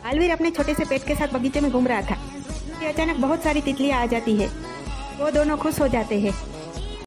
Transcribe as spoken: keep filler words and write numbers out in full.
बालवीर अपने छोटे से पेट के साथ बगीचे में घूम रहा था कि अचानक बहुत सारी तितलियां आ जाती है। वो दोनों खुश हो जाते हैं।